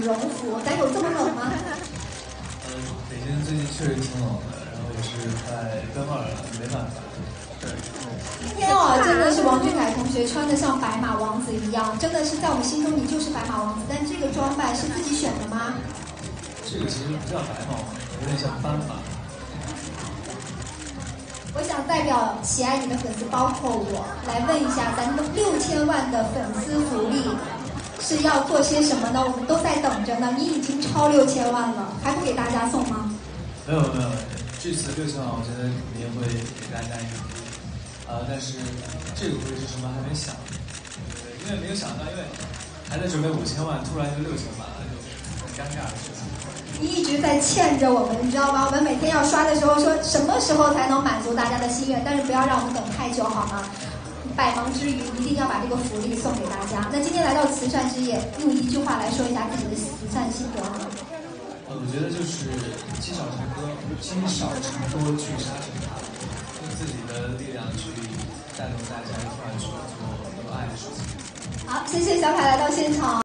绒服，咱有这么冷吗？ 北京最近确实挺冷的，然后也是快奔2了，没办法。对。 今天啊，真的是王俊凯同学穿的像白马王子一样，真的是在我们心中你就是白马王子。但这个装扮是自己选的吗？ 这个其实不叫白马王子，有点像斑马。 我想代表喜爱你的粉丝，包括我，来问一下，咱们6000万的粉丝福利是要做些什么呢？我们都在等着呢。你已经超6000万了，还不给大家送吗？ 没有，这次6000万，我觉得肯定会给大家一个福利。但是这个福利是什么还没想，因为没有想到，因为还在准备5000万，突然就6000万了，就很尴尬的事情。 你一直在欠着我们，你知道吗？我们每天要刷的时候说什么时候才能满足大家的心愿，但是不要让我们等太久，好吗？百忙之余一定要把这个福利送给大家。那今天来到慈善之夜，用一句话来说一下自己的慈善心得。 我觉得就是积少成多，积少成多，聚沙成塔，用自己的力量去带动大家一块去做有爱的事情。 好，谢谢小凯来到现场。